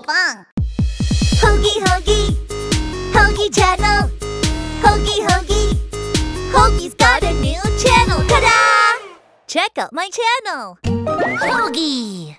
fun. Hoagie Hoagie, Hoagie channel. Hoagie Hoagie, Hoagie's got a new channel. Ta-da! Check out my channel. Hoagie.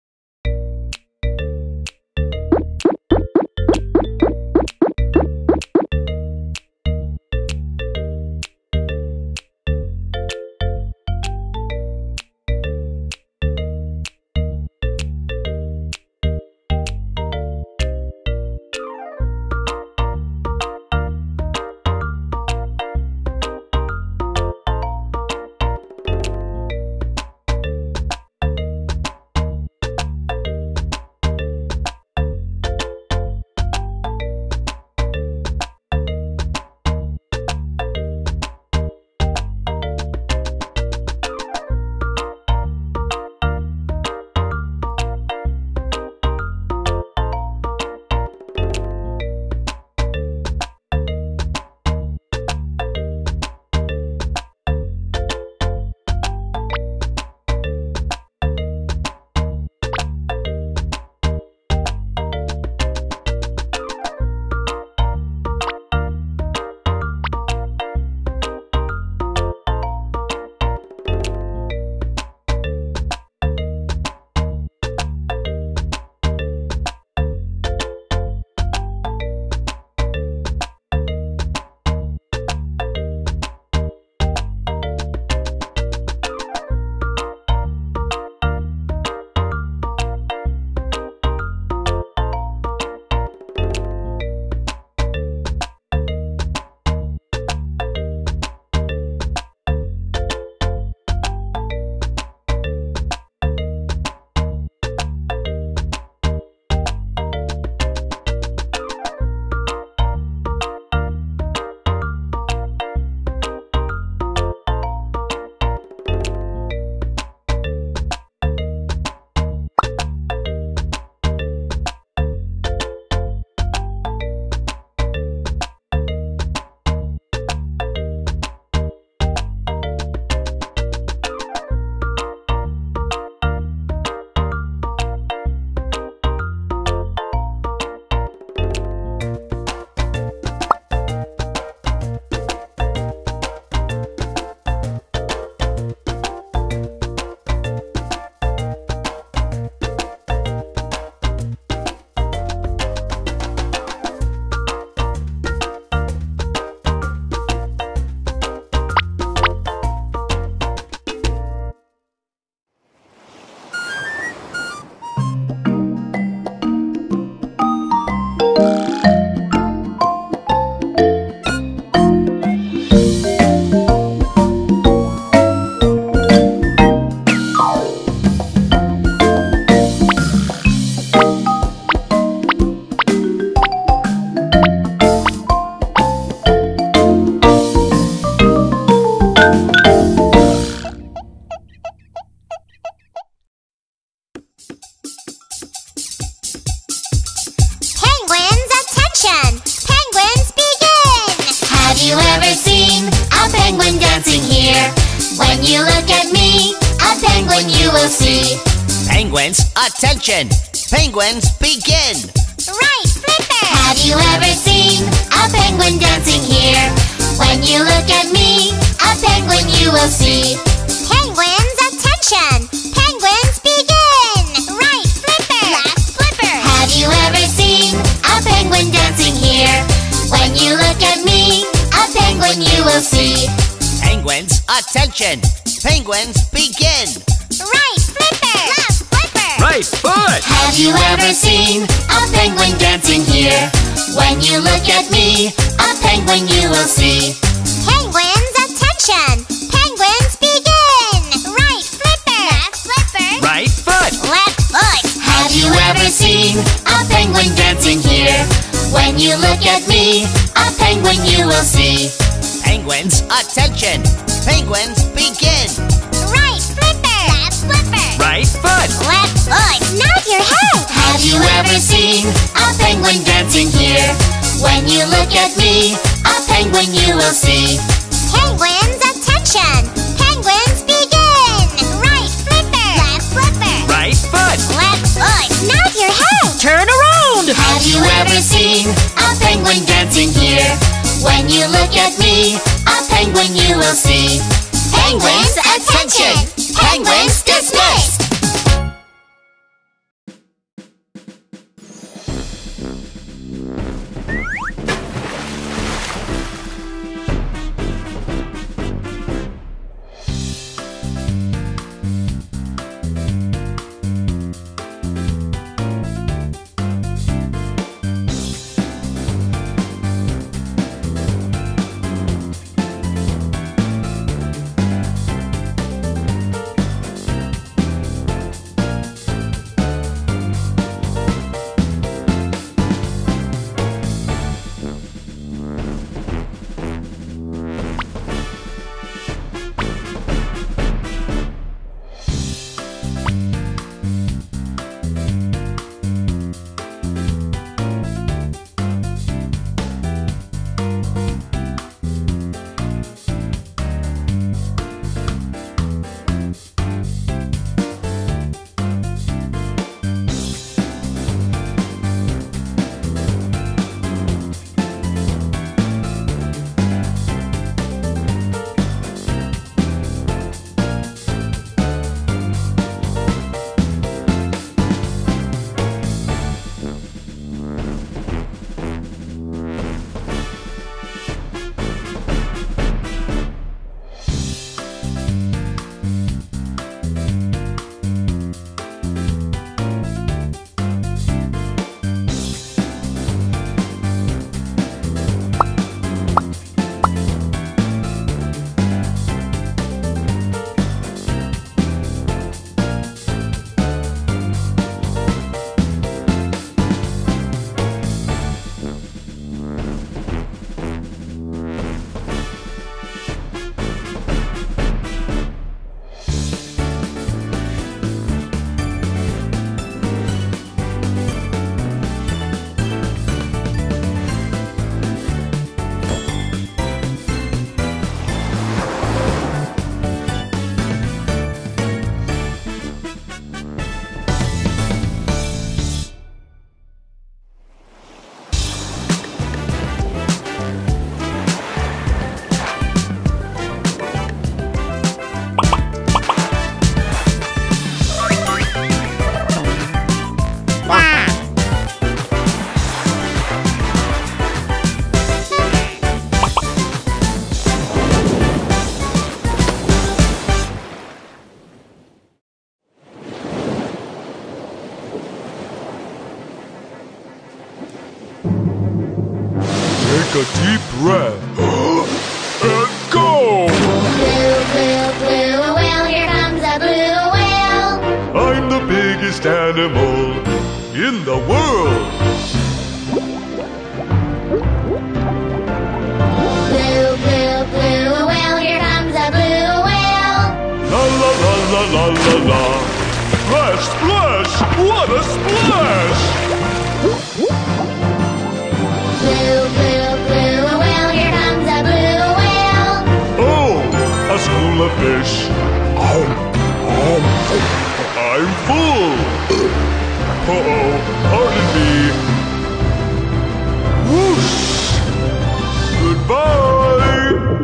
When you look at me, a penguin you will see. Penguins, attention! Penguins, begin! Right, Flipper! Have you ever seen a penguin dancing here? When you look at me, a penguin you will see. Penguins, attention! Penguins, begin! Right, Flipper! Left, Flipper! Have you ever seen a penguin dancing here? When you look at me, a penguin you will see. Penguins, attention! Penguins, begin! Right, Flipper! Left, Flipper! Right foot! Have you ever seen a penguin dancing here? When you look at me, a penguin you will see. Penguins, attention! Penguins, begin! Right, Flipper! Left, Flipper! Right foot! Left foot! Have you ever seen a penguin dancing here? When you look at me, a penguin you will see. Penguins, attention! Penguins, begin! Right, Flipper! Left, Flipper! Right foot! Left foot! Nod your head! Have you ever seen a penguin dancing here? When you look at me, a penguin you will see. Penguins, attention! Penguins, begin! Right, Flipper! Left, Flipper! Right foot! Left foot! Nod your head! Turn around. you ever seen a penguin dancing here? When you look at me, a penguin you will see. Penguins, attention! Penguins dismissed! Take a deep breath and go! Blue, blue, blue whale, here comes a blue whale. I'm the biggest animal in the world. Blue, blue, blue whale, here comes a blue whale. La la la la la la la. Splash, splash! What a splash! Blue, blue, blue whale, here comes a blue whale. Oh, a school of fish. I'm full. Uh-oh, pardon me. Whoosh! Goodbye!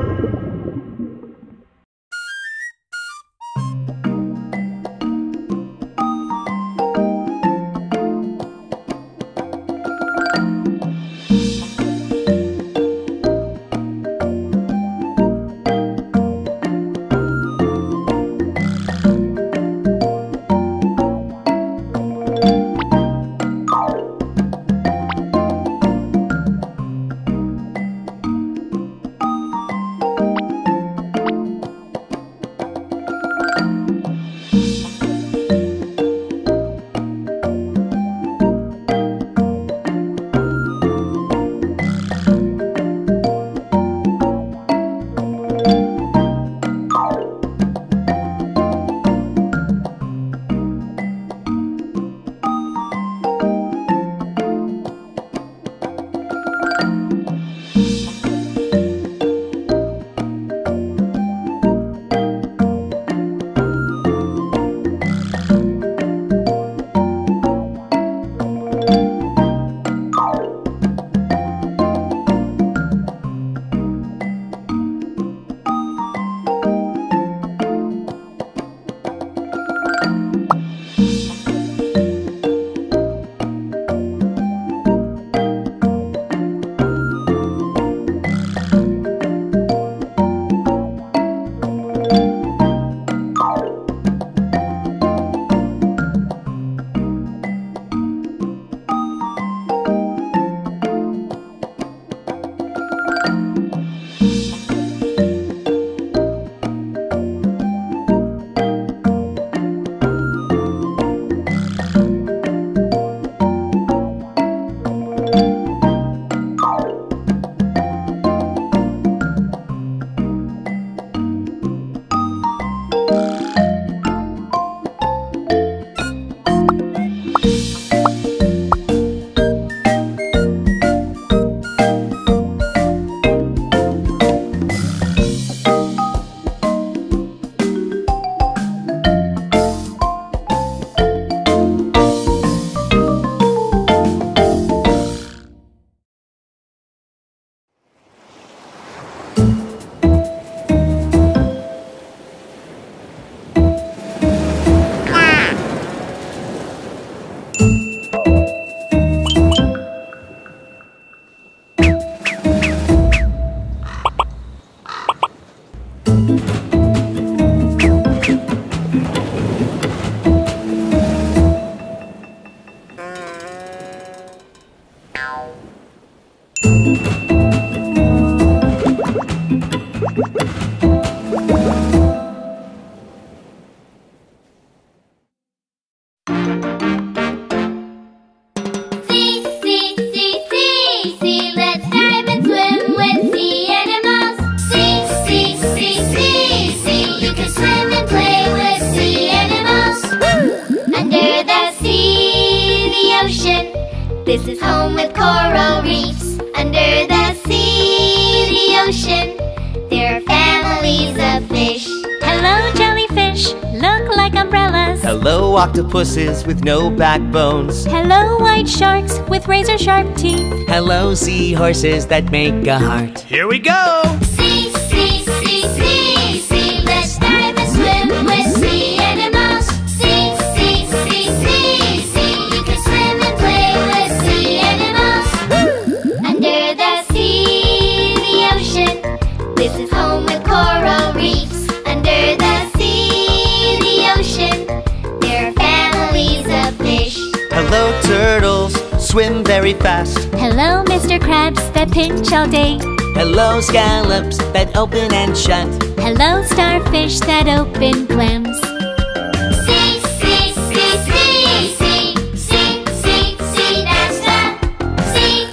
This is home with coral reefs. Under the sea, the ocean, there are families of fish. Hello, jellyfish, look like umbrellas. Hello, octopuses with no backbones. Hello, white sharks with razor-sharp teeth. Hello, seahorses that make a heart. Here we go! Sea, sea, sea, sea, sea. Let's dive and swim with sea animals. Sea, sea, sea, sea, sea. You can swim and play with sea animals. Under the sea, the ocean, this is home with coral reefs. Under the sea, the ocean, there are families of fish. Hello, turtles, swim very fast. Hello, Mr. Krabs that pinch all day. Hello, scallops that open and shut. Hello, starfish that open clams. See, see, see, see, see, see, see, see, that's the sea.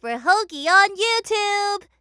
for Hoagie on YouTube.